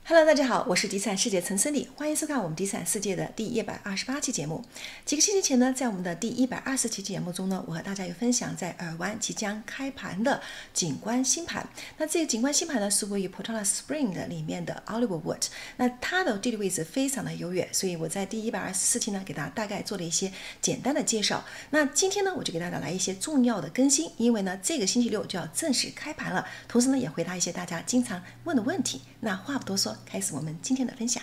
Hello， 大家好，我是地产世界陈森理，欢迎收看我们地产世界的第128期节目。几个星期前呢，在我们的第120期节目中呢，我和大家有分享在尔湾即将开盘的景观新盘。那这个景观新盘呢，是位于 Portola Spring 的里面的 Oliverwood， 那它的地理位置非常的优越，所以我在第124期呢，给大家大概做了一些简单的介绍。那今天呢，我就给大家来一些重要的更新，因为呢，这个星期六就要正式开盘了，同时呢，也回答一些大家经常问的问题。那话不多说，开始我们今天的分享。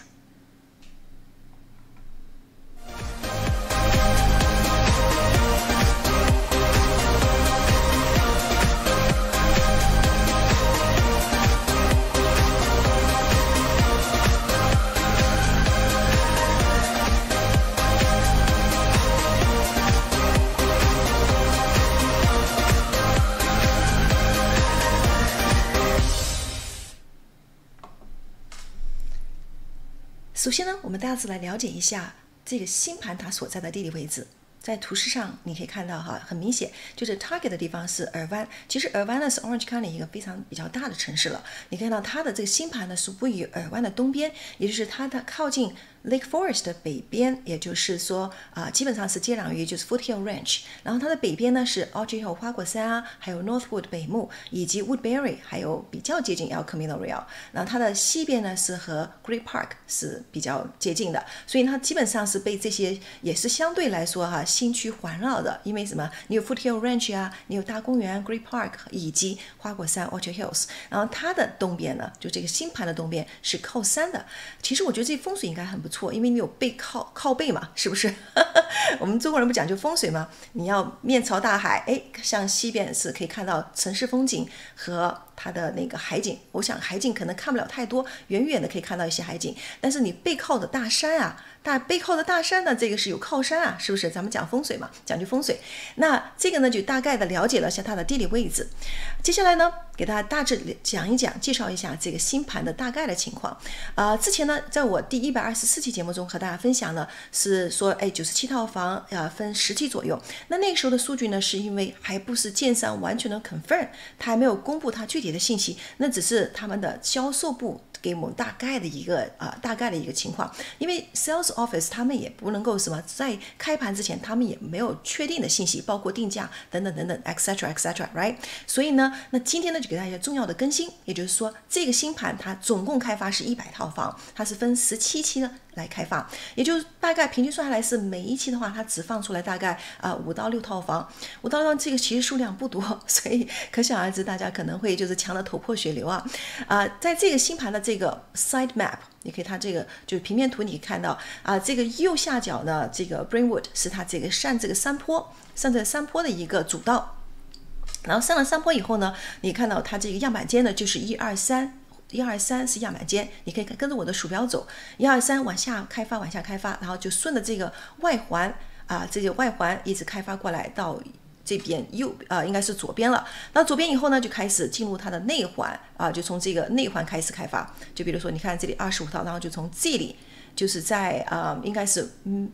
首先呢，我们大致来了解一下这个新盘它所在的地理位置。在图示上你可以看到很明显就是 target 的地方是尔湾。其实尔湾呢是 Orange County 一个比较大的城市了。你看到它的这个新盘呢是位于尔湾的东边，也就是它的靠近 Lake Forest 的北边，也就是说基本上是接壤于就是 Foothill Ranch。然后它的北边呢是 Orchard Hill 花果山还有 Northwood 北木，以及 Woodbury， 还有比较接近 El Camino Real。然后它的西边呢是和 Great Park 是比较接近的，所以它基本上是被这些也是相对来说新区环绕的。因为什么？你有 Foothill Ranch 你有大公园 Great Park 以及花果山 Orchard Hills。然后它的东边呢，就这个新盘的东边是靠山的。其实我觉得这风水应该很不错，因为你有背靠背嘛，是不是？我们中国人不讲究风水吗？你要面朝大海，向西边是可以看到城市风景和它的那个海景。我想海景可能看不了太多，远远的可以看到一些海景，但是你背靠的大山背靠的大山呢，这个是有靠山是不是？咱们讲风水嘛，讲究风水。那这个呢，就大概的了解了一下它的地理位置。接下来呢，给大家大致讲一讲，介绍一下这个新盘的大概的情况。之前呢，在我第124期节目中和大家分享呢，是说97套房分10期左右。那个时候的数据呢，是因为还不是建商完全的 confirm， 他还没有公布他具体的信息，那只是他们的销售部给我们大概的一个情况。因为 sales office 他们也不能够在开盘之前他们也没有确定的信息，包括定价等等等等 etc right。 所以呢，那今天呢就给大家一个重要的更新，也就是说这个新盘它总共开发是100套房，它是分17期的来开发，也就是大概平均算下来是每一期的话，它只放出来大概5到6套房，5到6套这个其实数量不多，所以可想而知大家可能会就是抢得头破血流在这个新盘的这个 side map， 你可以它这个就是平面图，你看到这个右下角呢，这个 Brentwood 是它这个上这个山坡的一个主道。然后上了山坡以后呢，你看到它这个样板间呢就是123是样板间，你可以跟着我的鼠标走，123往下开发，然后就顺着这个外环这个外环一直开发过来到这边应该是左边了。那左边以后呢，就开始进入它的内环就从这个内环开始开发。就比如说你看这里25套，然后就从这里就是在应该是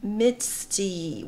Misty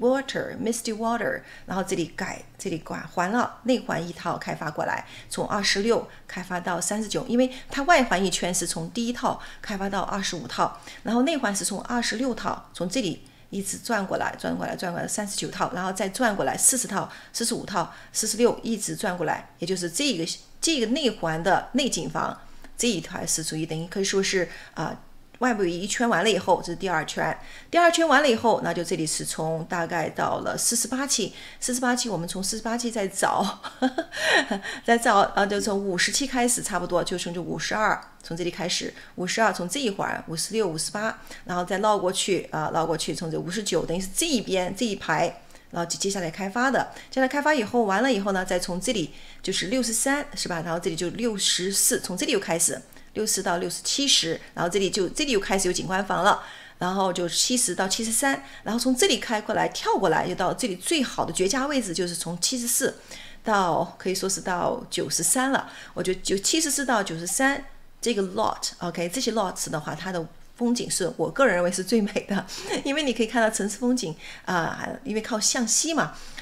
Water， 然后这里环了内环一套开发过来，从26开发到39，因为它外环一圈是从第一套开发到25套，然后内环是从26套从这里一直转过来39套，然后再转过来40套、45套、46，一直转过来，也就是这个内环的内景房这一块是属于等于可以说是外部一圈完了以后，这是第二圈完了以后，那就这里是从大概到了48期，我们从48期再找就从50期开始，差不多就从52，从这里开始52，从这一环56、58，然后再绕过去从这59，等于是这一边这一排，然后接下来开发以后完了以后呢，再从这里就是63是吧？然后这里就64，从这里又开始60到70，然后这里又开始有景观房了，然后就70到73，然后从这里跳过来，就到这里最好的绝佳位置，就是从74到可以说是到93了。我觉得就74到93这个 lot，OK， 这些 lots 的话，它的风景是我个人认为是最美的，因为你可以看到城市风景因为靠向西嘛。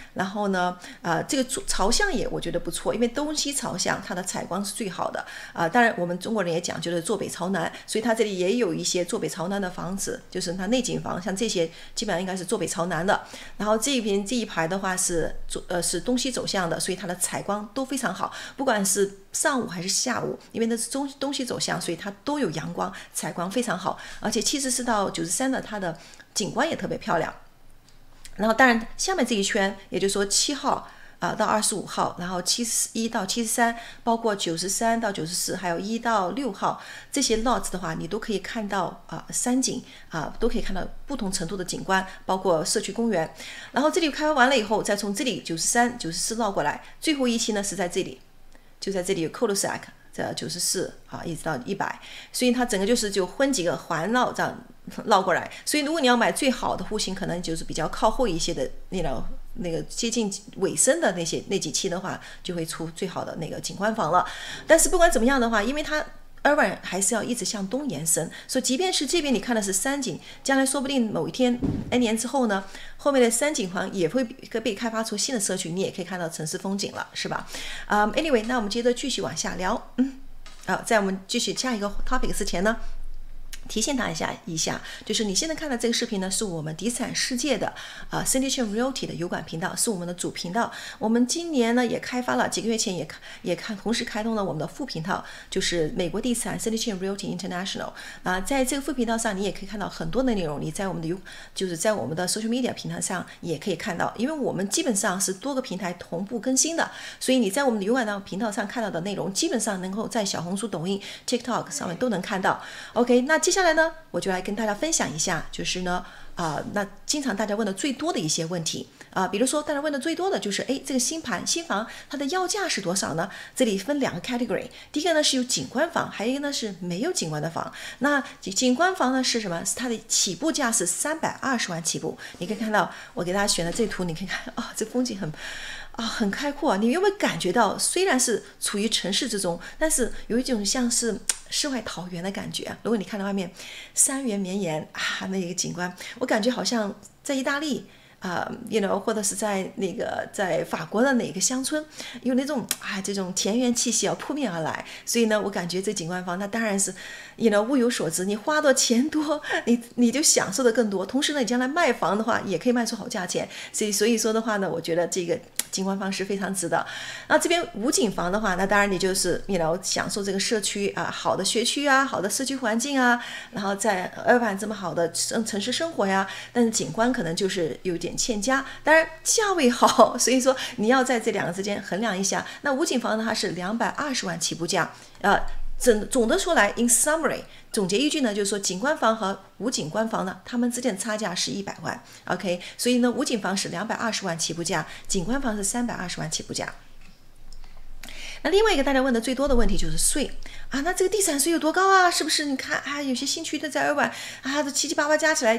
然后呢，这个朝向也我觉得不错，因为东西朝向它的采光是最好的当然我们中国人也讲究的坐北朝南，所以它这里也有一些坐北朝南的房子，就是它内景房，像这些基本上应该是坐北朝南的。然后这一排的话是东西走向的，所以它的采光都非常好，不管是上午还是下午，因为那是东西走向，所以它都有阳光，采光非常好。而且74到93的它的景观也特别漂亮。然后当然下面这一圈，也就是说7号到25号，然后71到73，包括93到94，还有1到6号这些 lots 的话，你都可以看到山景都可以看到不同程度的景观，包括社区公园。然后这里开发完了以后，再从这里93、94绕过来，最后一期呢是在这里，就在这里有 cul-de-sac。这94一直到100，所以它整个就分几个环绕这样绕过来。所以如果你要买最好的户型，可能就是比较靠后一些的那个接近尾声的那几期的话，就会出最好的那个景观房了。但是不管怎么样的话，因为它Irvine还是要一直向东延伸，所以即便是这边你看的是山景，将来说不定某一天 N 年之后呢，后面的山景房也会被开发出新的社区，你也可以看到城市风景了，是吧？Anyway， 那我们接着继续往下聊。在我们继续下一个 topic 之前呢，提醒大家一下，就是你现在看的这个视频呢，是我们地产世界的Cindy Shen Realty 的油管频道，是我们的主频道。我们今年呢也开发了，几个月前也同时开通了我们的副频道，就是美国地产 Cindy Shen Realty International 在这个副频道上，你也可以看到很多的内容。你在我们的 social media 平台上也可以看到，因为我们基本上是多个平台同步更新的，所以你在我们的油管频道上看到的内容，基本上能够在小红书、抖音、TikTok 上面都能看到。OK， 那接下来呢，我就来跟大家分享一下，就是呢，那经常大家问的最多的一些问题比如说大家问的最多的就是，这个新房它的要价是多少呢？这里分2个 category， 第一个呢是有景观房，还有一个呢是没有景观的房。那景观房呢是什么？它的起步价是320万起步。你可以看到我给大家选的这图，你可以看这风景很开阔你有没有感觉到，虽然是处于城市之中，但是有一种像是世外桃源的感觉如果你看到外面山原绵延那一个景观，我感觉好像在意大利或者是在法国的哪个乡村，有那种这种田园气息扑面而来。所以呢，我感觉这景观房那当然是物有所值，你花的钱多，你就享受的更多。同时呢，你将来卖房的话，也可以卖出好价钱。所以说的话呢，我觉得这个景观房是非常值的。那这边无景房的话，那当然你就是享受这个社区好的学区好的社区环境然后在Irvine这么好的城市生活但是景观可能就是有点欠佳，当然价位好，所以说你要在这2个之间衡量一下。那无景房呢，它是220万起步价总的说来 in summary 总结一句呢，就是说景观房和无景观房呢，它们之间的差价是100万 OK， 所以呢无景房是220万起步价，景观房是320万起步价。那另外一个大家问的最多的问题就是税那这个地产税有多高是不是？你看有些新区的在Irvine都七七八八加起来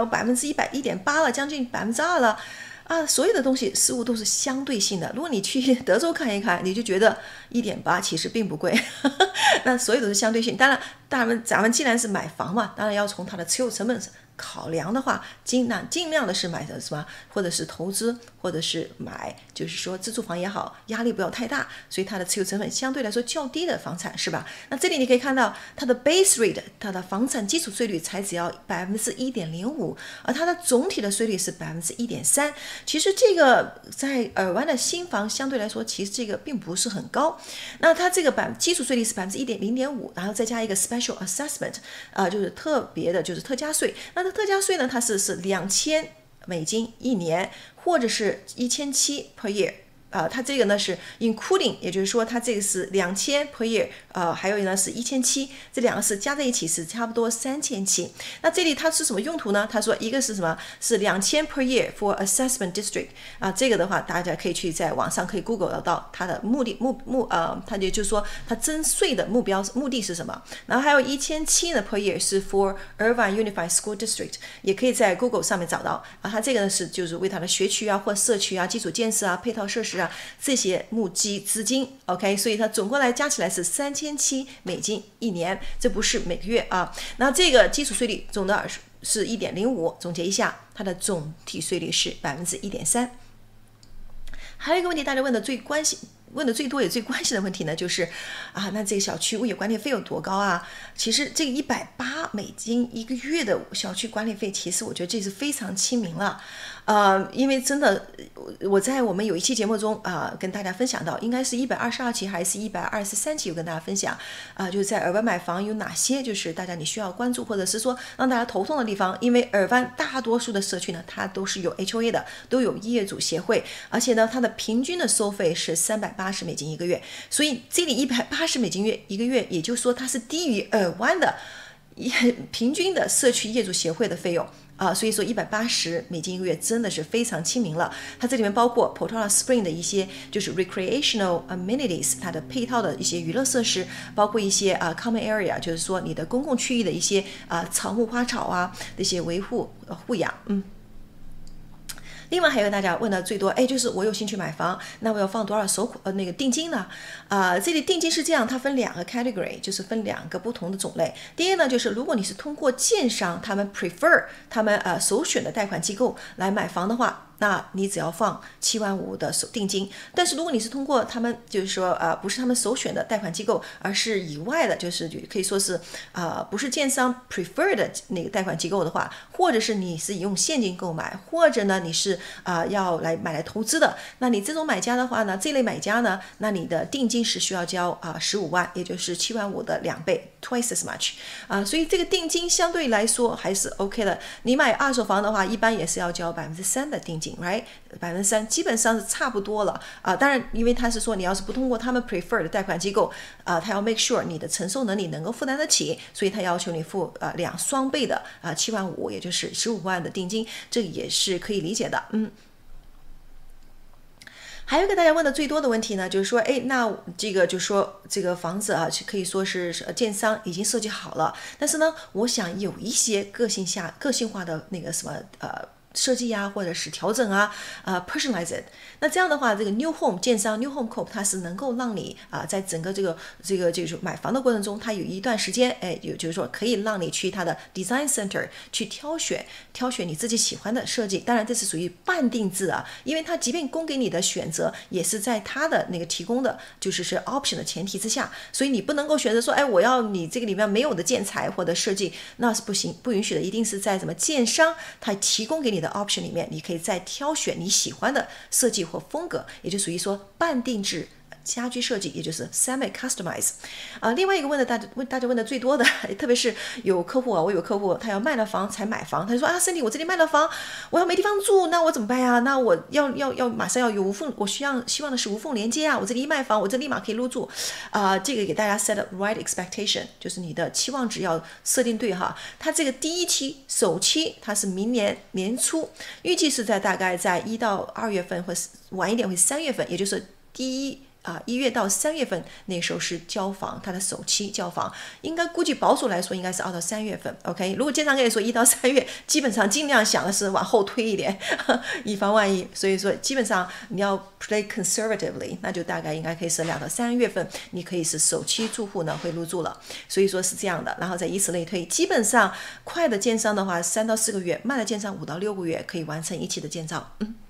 1.8%了，将近2%了所有的东西事物都是相对性的。如果你去德州看一看，你就觉得1.8其实并不贵那所有都是相对性。当然咱们既然是买房嘛，当然要从它的持有成本考量的话，尽量的是买的什么，或者是投资，或者是买就是说自住房也好，压力不要太大，所以它的持有成本相对来说较低的房产，是吧？那这里你可以看到它的 base rate， 它的房产基础税率才只要 1.05%， 而它的总体的税率是 1.3%。其实这个在Irvine的新房相对来说，其实这个并不是很高。那它这个基础税率是 0.5%， 然后再加一个 special assessment， 就是特别的就是特加税。那特加税呢，它是$2000一年，或者是1700 per year。它这个呢是 including， 也就是说它这个是2000 per year， 还有呢是1700，这2个是加在一起是差不多3700。那这里它是什么用途呢？他说一个是什么？是2000 per year for assessment district。这个的话大家可以去在网上可以 Google 到它的它也就是说它征税的目的是什么？然后还有1700的 per year 是 for Irvine Unified School District， 也可以在 Google 上面找到它这个呢是就是为它的学区或社区基础建设配套设施这些募集资金 OK， 所以它总共来加起来是$3700一年，这不是每个月那这个基础税率总的是 1.05%， 总结一下它的总体税率是 1.3%。 还有一个问题，大家问的最多也最关心的问题呢，就是那这个小区物业管理费有多高啊？其实这个$180一个月的小区管理费，其实我觉得这是非常亲民了。因为真的，我在我们有一期节目中跟大家分享到，应该是122期还是123期，有跟大家分享就是在尔湾买房有哪些就是大家你需要关注，或者是说让大家头痛的地方。因为尔湾大多数的社区呢，它都是有 HOA 的，都有业主协会，而且呢，它的平均的收费是$380一个月，所以这里$180一个月，也就是说它是低于尔湾的平均的社区业主协会的费用。所以说$180一个月真的是非常亲民了。它这里面包括 Portola Spring 的一些就是 recreational amenities， 它的配套的一些娱乐设施，包括一些common area， 就是说你的公共区域的一些草木花草的一些维护护养。另外还有大家问的最多，就是我有兴趣买房，那我要放多少那个定金呢？这里定金是这样，它分2个 category， 就是分2个不同的种类。第一呢，就是如果你是通过建商他们首选的贷款机构来买房的话，那你只要放75000的定金。但是如果你是通过他们就是说不是他们首选的贷款机构，而是以外的，就是可以说是不是建商 prefer 的那个贷款机构的话，或者是你是用现金购买，或者呢你是要买来投资的，那你这种买家的话呢，这类买家呢，那你的定金是需要交15万，也就是75000的2倍 ，twice as much。所以这个定金相对来说还是 OK 的。你买二手房的话，一般也是要交3%的定金。right， 3%基本上是差不多了当然，因为他是说你要是不通过他们 prefer 的贷款机构他要 make sure 你的承受能力能够负担得起，所以他要求你付双倍的75000，也就是15万的定金，这个也是可以理解的。还有一个大家问的最多的问题呢，就是说，那这个就说这个房子可以说是建商已经设计好了，但是呢，我想有一些个性化的那个什么设计或者是调整personalize it。那这样的话，这个 New Home 建商 New Home Corp 它是能够让你在整个这个就是买房的过程中，它有一段时间，就是说可以让你去它的 Design Center 去挑选你自己喜欢的设计。当然这是属于半定制因为它即便供给你的选择，也是在它的那个提供的就是option 的前提之下，所以你不能够选择说，我要你这个里面没有的建材或者设计，那是不允许的，一定是在什么建商它提供给你的option 里面，你可以再挑选你喜欢的设计或风格，也就属于说半定制家居设计，也就是 semi-customize。另外一个大家问的最多的，特别是有客户我有客户他要卖了房才买房，他就说Cindy，我这里卖了房，我要没地方住，那我怎么办呀？那我要马上要有我希望的是无缝连接我这里一卖房，我这立马可以入住这个给大家 set up right expectation， 就是你的期望值要设定对它这个第一期首期它是明年年初，预计是大概在1到2月份，或晚一点会3月份，也就是1月到3月份，那时候是交房，它的首期交房，应该估计保守来说应该是2到3月份。OK， 如果建商跟你说1到3月，基本上尽量想的是往后推一点，以防万一。所以说基本上你要 play conservatively， 那就大概应该可以是2到3月份，你可以是首期住户呢会入住了。所以说是这样的，然后再以此类推，基本上快的建商的话3到4个月，慢的建商5到6个月可以完成一期的建造。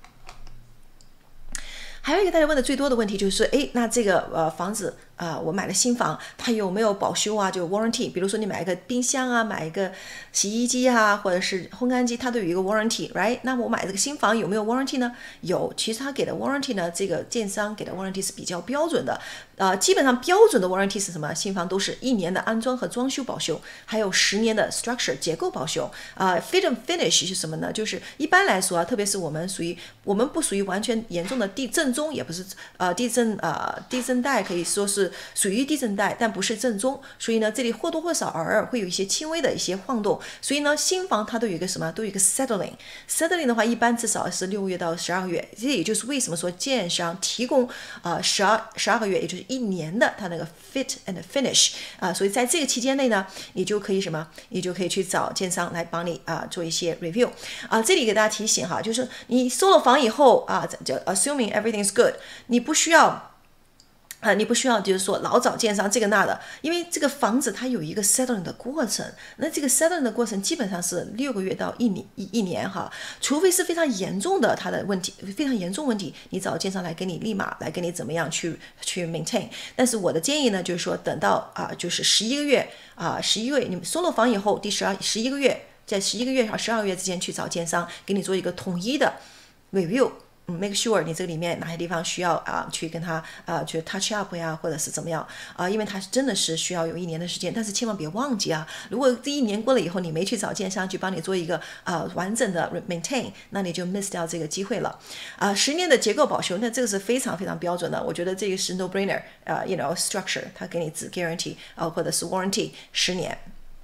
还有一个大家问的最多的问题就是，那这个房子我买了新房，它有没有保修就 warranty？ 比如说你买一个冰箱买一个洗衣机或者是烘干机，它都有一个 warranty，right？ 那么我买这个新房有没有 warranty 呢？有，其实它给的 warranty 呢，这个建商给的 warranty 是比较标准的。基本上标准的 warranty 是什么？新房都是1年的安装和装修保修，还有10年的 structure 结构保修。fit and finish 是什么呢？就是一般来说特别是我们不属于完全严重的正宗，也不是地震带，可以说是属于地震带，但不是正宗。所以呢，这里或多或少偶尔会有一些轻微的一些晃动。所以呢，新房它都有一个什么？都有一个 settling。settling 的话，一般至少是6个月到12个月。这也就是为什么说建商提供12个月，也就是1年的它那个 fit and finish 所以在这个期间内呢，你就可以你就可以去找建商来帮你做一些 review 这里给大家提醒就是你收了房以后就 assuming everything is good， 你不需要你不需要就是说老找建商这个那的，因为这个房子它有一个 settling 的过程，那这个 settling 的过程基本上是6个月到一年哈，除非是非常严重的它的问题，非常严重问题，你找建商来给你立马来给你怎么样去 maintain。但是我的建议呢，就是说等到就是11个月11个月你们收了房以后，第11个月，在11个月和12个月之间去找建商给你做一个统一的 review。make sure 你这个里面哪些地方需要去跟他去 touch up 呀，或者是怎么样因为它真的是需要有1年的时间，但是千万别忘记如果这1年过了以后你没去找建商去帮你做一个完整的 maintain， 那你就 miss 掉这个机会了10年的结构保修，那这个是非常非常标准的，我觉得这个是 no brainer you know structure， 它给你只 guarantee 或者是 warranty 10年。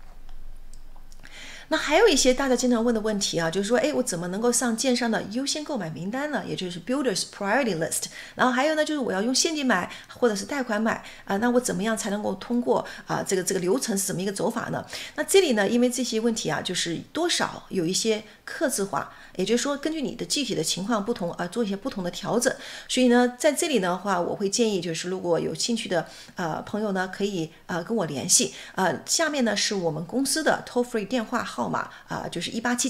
那还有一些大家经常问的问题就是说，我怎么能够上建商的优先购买名单呢？也就是 Builders Priority List。然后还有呢，就是我要用现金买或者是贷款买那我怎么样才能够通过这个流程是怎么一个走法呢？那这里呢，因为这些问题就是多少有一些客制化，也就是说根据你的具体的情况不同做一些不同的调整。所以呢，在这里的话，我会建议就是如果有兴趣的朋友呢，可以跟我联系下面呢是我们公司的 toll free 电话号码就是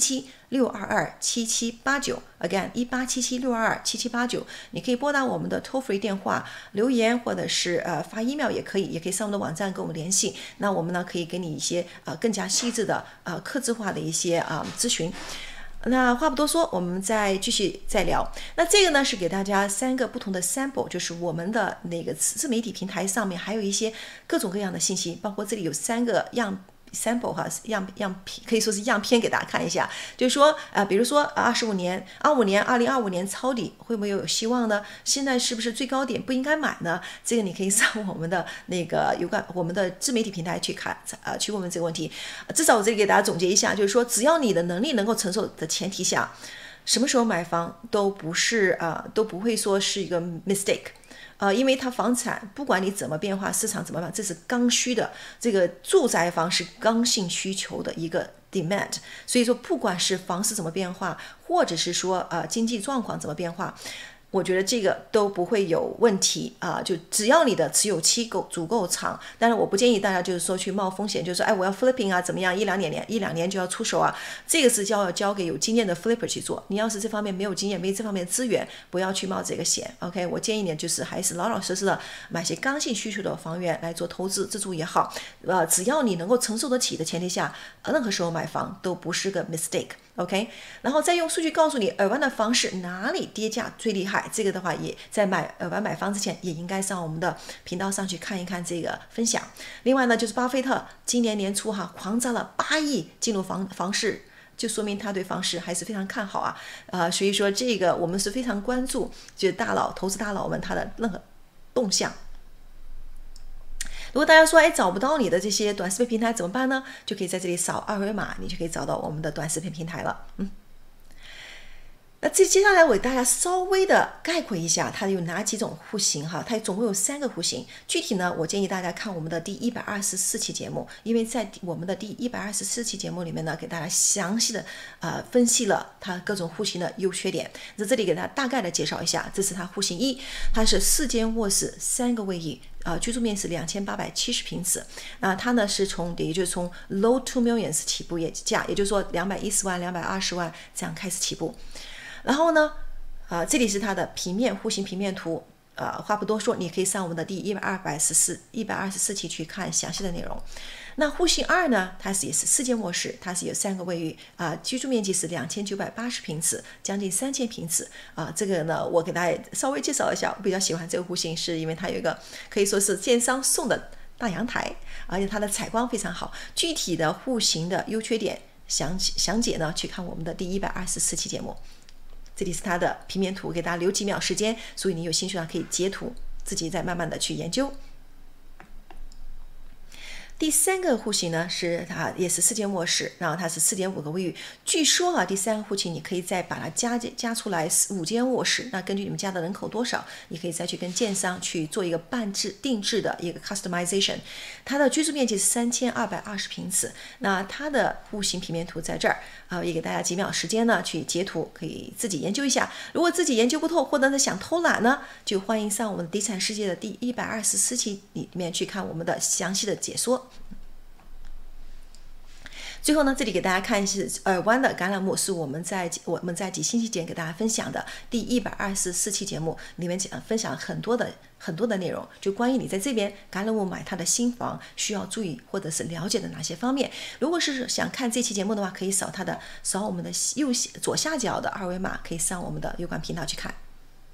1877-622-7789 again 1877-622-7789，你可以拨打我们的 toll free 电话留言，或者是发 email 也可以上我们的网站跟我们联系。那我们呢可以给你一些更加细致的客制化的一些咨询。那话不多说，我们再继续聊。那这个呢是给大家3个不同的 sample， 就是我们的那个自媒体平台上面还有一些各种各样的信息，包括这里有3个sample 样可以说是样片给大家看一下，就是说比如说2025年抄底会不会有希望呢？现在是不是最高点不应该买呢？这个你可以上我们的那个我们的自媒体平台去看去问这个问题。至少我这里给大家总结一下，就是说只要你的能力能够承受的前提下，什么时候买房都不会说是一个 mistake。因为它房产不管你怎么变化，市场怎么办，这是刚需的，这个住宅房是刚性需求的一个 demand， 所以说不管是房市怎么变化，或者是说经济状况怎么变化，我觉得这个都不会有问题就只要你的持有期足够长。但是我不建议大家就是说去冒风险，就是说我要 flipping 怎么样，一两年就要出手这个是要交给有经验的 flipper 去做。你要是这方面没有经验，没这方面资源，不要去冒这个险。OK， 我建议你就是还是老老实实的买些刚性需求的房源来做投资自住也好，只要你能够承受得起的前提下，任何时候买房都不是个 mistake。OK， 然后再用数据告诉你尔湾的房市哪里跌价最厉害，这个的话也在尔湾买房之前也应该上我们的频道上去看一看这个分享。另外呢，就是巴菲特今年年初狂砸了8亿进入房市，就说明他对房市还是非常看好所以说这个我们是非常关注，就是投资大佬们他的任何动向。如果大家说找不到你的这些短视频平台怎么办呢？就可以在这里扫2维码，你就可以找到我们的短视频平台了。那接下来我给大家稍微的概括一下它有哪几种户型它总共有3个户型。具体呢，我建议大家看我们的第124期节目，因为在我们的第124期节目里面呢，给大家详细的分析了它各种户型的优缺点。在这里给大家大概的介绍一下，这是它户型1，它是4间卧室3个卫浴居住面积2870平米。它呢是也就是从 low 2 millions 起步价，也就是说210万、220万这样开始起步。然后呢，这里是它的户型平面图，话不多说，你可以上我们的第124期去看详细的内容。那户型2呢，它也是4间卧室，它是有3个卫浴居住面积是2980平米，将近3000平米这个呢，我给大家稍微介绍一下，我比较喜欢这个户型，是因为它有一个可以说是建商送的大阳台，而且它的采光非常好。具体的户型的优缺点详解呢，去看我们的第124期节目。这里是它的平面图，给大家留几秒时间，所以你有兴趣可以截图，自己再慢慢的去研究。 第3个户型呢是它也是4间卧室，然后它是4.5个卫浴。据说第3个户型你可以再把它加出来5间卧室，那根据你们家的人口多少，你可以再去跟建商去做一个定制的一个 customization。它的居住面积是3220平尺，那它的户型平面图在这儿也给大家几秒时间呢去截图，可以自己研究一下。如果自己研究不透，或者是想偷懒呢，就欢迎上我们地产世界的第124期里面去看我们的详细的解说。最后呢，这里给大家看是耳湾的橄榄木，是我们在几星期前给大家分享的第124期节目里面分享很多的内容，就关于你在这边橄榄木买它的新房需要注意或者是了解的哪些方面。如果是想看这期节目的话，可以扫我们的左下角的二维码，可以上我们的油管频道去看。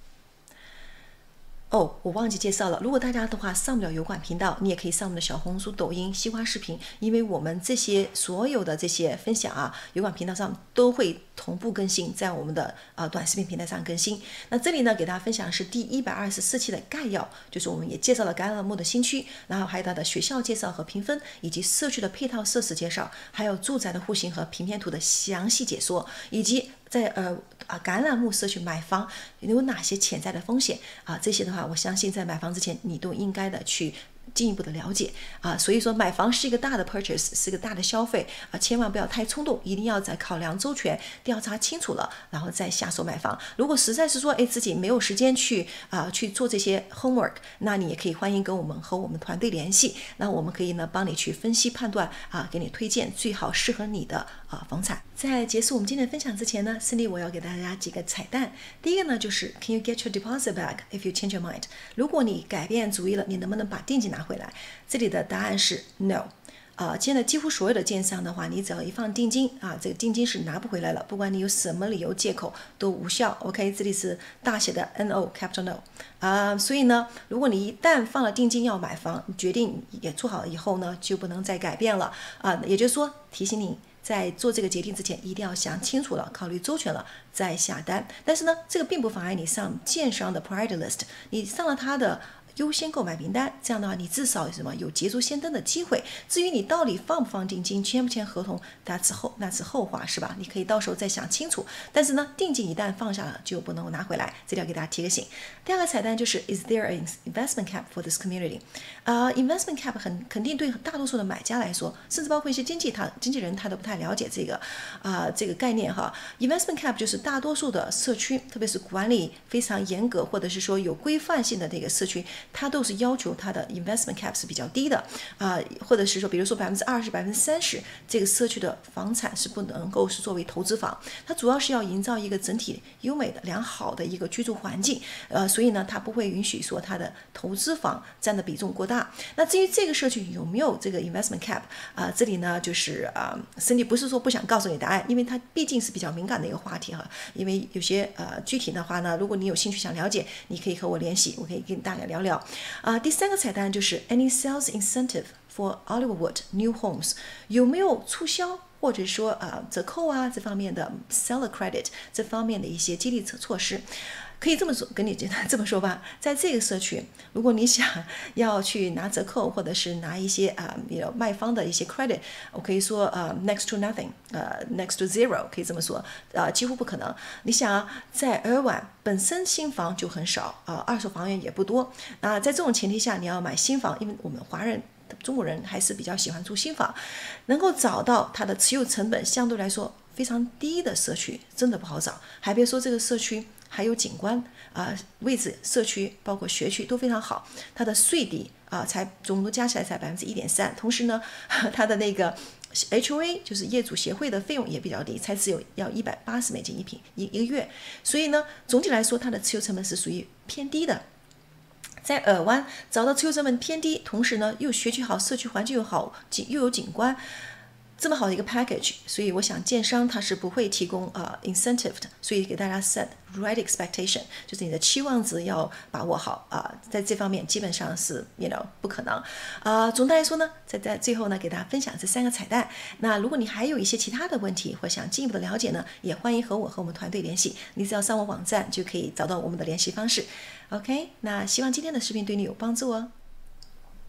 我忘记介绍了，如果大家的话上不了油管频道，你也可以上我们的小红书、抖音、西瓜视频，因为我们所有的这些分享油管频道上都会同步更新，在我们的短视频平台上更新。那这里呢，给大家分享的是第124期的概要，就是我们也介绍了橄榄木的新区，然后还有它的学校介绍和评分，以及社区的配套设施介绍，还有住宅的户型和平面图的详细解说，以及在橄榄木社区买房有哪些潜在的风险这些的话，我相信在买房之前你都应该的去进一步的了解所以说买房是一个大的 purchase， 是一个大的消费千万不要太冲动，一定要在考量周全、调查清楚了，然后再下手买房。如果实在是说自己没有时间去做这些 homework， 那你也可以欢迎跟和我们团队联系，那我们可以呢帮你去分析判断给你推荐最好适合你的房产。在结束我们今天的分享之前呢，Cindy我要给大家几个彩蛋。第一个呢就是 Can you get your deposit back if you change your mind？ 如果你改变主意了，你能不能把定金拿回来？这里的答案是 No。现在几乎所有的建商的话，你只要一放定金这个定金是拿不回来了，不管你有什么理由借口都无效。OK， 这里是大写的 No capital No。所以呢，如果你一旦放了定金要买房，决定也做好以后呢，就不能再改变了也就是说，提醒你在做这个决定之前，一定要想清楚了，考虑周全了再下单。但是呢，这个并不妨碍你上建商的 priority list， 你上了他的优先购买名单，这样的话你至少有捷足先登的机会。至于你到底放不放定金，签不签合同，那是后话，是吧？你可以到时候再想清楚。但是呢，定金一旦放下了就不能拿回来，这里要给大家提个醒。第二个彩蛋就是 Is there an investment cap for this community？ investment cap 肯定对大多数的买家来说，甚至包括一些经纪人他都不太了解这个概念investment cap 就是大多数的社区，特别是管理非常严格或者是说有规范性的这个社区，它都是要求它的 investment cap 是比较低的或者是说比如说20%、30%这个社区的房产是不能够是作为投资房，它主要是要营造一个整体优美的良好的一个居住环境所以呢它不会允许说它的投资房占的比重过大。那至于这个社区有没有这个 investment cap这里呢就是Cindy不是说不想告诉你答案，因为它毕竟是比较敏感的一个话题因为有些具体的话呢，如果你有兴趣想了解，你可以和我联系，我可以跟大家聊聊第三个彩蛋就是 Any sales incentive for Oliverwood new homes， 有没有促销或者说折扣这方面的 seller credit 这方面的一些激励措施。可以这么说，跟你这么说吧，在这个社区，如果你想要去拿折扣，或者是拿一些卖方的一些 credit， 我可以说next to nothing， next to zero， 可以这么说，几乎不可能。你想在尔湾本身新房就很少二手房源也不多在这种前提下，你要买新房，因为我们华人中国人还是比较喜欢住新房，能够找到它的持有成本相对来说非常低的社区真的不好找，还别说这个社区还有景观位置、社区包括学区都非常好，它的税低才总共加起来才1.3%，同时呢，它的那个 HOA 就是业主协会的费用也比较低，才只有要$180一个月，所以呢，总体来说它的持有成本是属于偏低的。在尔湾找到持有成本偏低，同时呢又学区好、社区环境又好、又有景观，这么好的一个 package， 所以我想建商它是不会提供incentive 的，所以给大家 set right expectation， 就是你的期望值要把握好在这方面基本上是不可能总的来说呢，在最后呢给大家分享这3个彩蛋。那如果你还有一些其他的问题或想进一步的了解呢，也欢迎和我们团队联系，你只要上我网站就可以找到我们的联系方式。OK， 那希望今天的视频对你有帮助哦。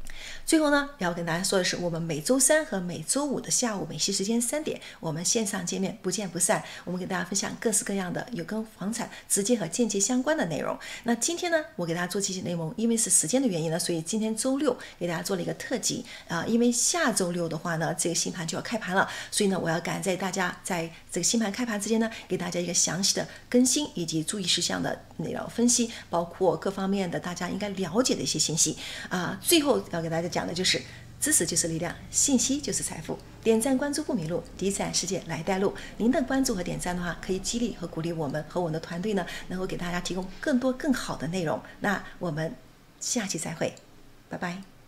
最后呢，要跟大家说的是，我们每周三和每周五的下午美西时间3点，我们线上见面，不见不散。我们给大家分享各式各样的有跟房产直接和间接相关的内容。那今天呢，我给大家做这些内容，因为是时间的原因呢，所以今天周六给大家做了一个特辑因为下周六的话呢，这个新盘就要开盘了，所以呢，我要赶在大家在这个新盘开盘之前呢，给大家一个详细的更新以及注意事项的内容分析，包括各方面的大家应该了解的一些信息最后要给大家讲的就是知识就是力量，信息就是财富。点赞关注不迷路，地产世界来带路。您的关注和点赞的话，可以激励和鼓励我们和我们的团队呢，能够给大家提供更多更好的内容。那我们下期再会，拜拜。